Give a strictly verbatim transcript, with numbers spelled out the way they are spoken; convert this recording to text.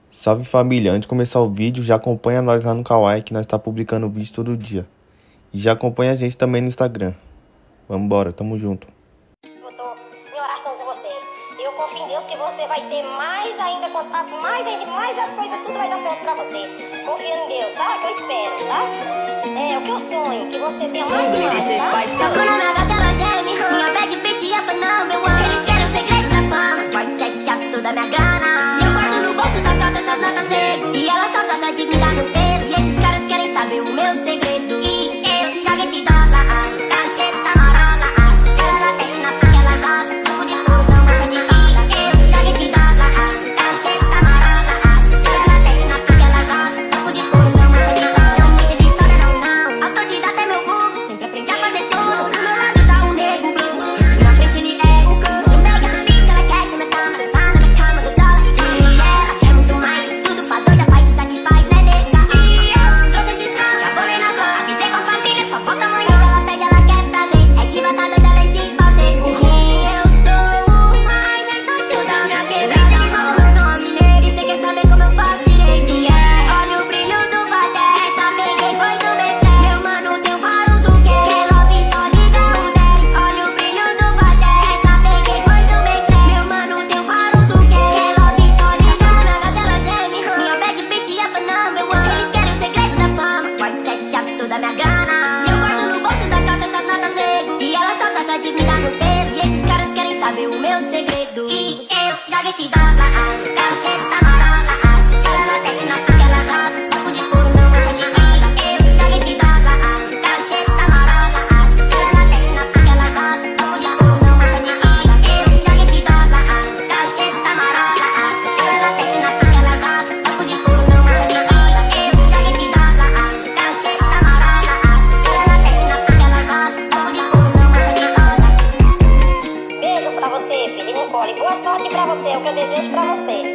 Salve família, antes de começar o vídeo, já acompanha nós lá no Kawaii que nós tá publicando vídeo todo dia. E já acompanha a gente também no Instagram. Vambora, tamo junto. Eu tô em oração com você. Eu confio em Deus que você vai ter mais ainda contato, mais ainda, mais as coisas, tudo vai dar certo pra você. Confia em Deus, tá? Que eu espero, tá? É o que eu sonho, que você tenha mais e mais, tá? Tocou na minha gata, ela geme. Minha bad bitch ia falar, meu amor. Eles querem o segredo da fama. Pode sete chaves, toda minha grana. E eu guardo no bolso da calça essas notas nego. E ela só gosta de me dar no pelo. E esses caras querem saber o meu segredo. E eu jogo esse dólar, cacheta marola. E ela desce na praia, ela joga. Toco de couro, não mancha de fita. Eu jogo esse dólar, cacheta marola. E ela desce na praia, ela joga. Toco de couro, não mancha de fita. Não mancha de história, não, não. Autodidata é meu fogo. Sempre aprendi a fazer tudo. Do meu lado tá um nego blue. Na frente ele é o cão. Não pega essa bitch, ela quer se meter. Tá na minha cama do dólar. E ela quer muito mais. Tudo pra doida, vai te satisfaz, né, nega? E eu trouxe esse trão. Já bolei na boca. Avisei com a família, só falta amanhã. Ela pede, ela quer prazer. É que vai tá doida, ela esse fazer. E eu sou o mais versátil da minha quebrada. Eles falam meu nome nele. E cê quer saber como eu faço direito? E é, olha o brilho do baté. Saber quem foi do Beté. Meu mano tem o faro do quê? Quer love, só liga o dez. Olha o brilho do baté. Saber quem foi do Beté. Meu mano tem o faro do quê? Quer love, só liga o dez. Minha gata, ela geme. Minha bad bitch ia falar, meu amor. Eles querem o segredo da fama. Pode sete chaves, toda minha grana. E eu guardo no bolso da calça essas notas nego. E ela só gosta de me dar no pelo. E esses caras querem saber o meu segredo. E eu jogo esse dólar, cacheta marola. E ela desce na praia, ela joga. Toco de couro, não mancha de fita. Eu jogo esse dólar, cacheta marola. E ela desce na praia, ela joga. Toco de couro, não mancha de fita. Eu jogo esse dólar, cacheta marola. E ela desce na praia, ela joga. Toco de couro, não mancha de fita. Eu jogo esse dólar, cacheta marola. E ela desce na praia, ela joga. Toco de couro, não mancha de fita. Beijo pra você, filho, no colo. E boa sorte pra você, é o que eu desejo pra você.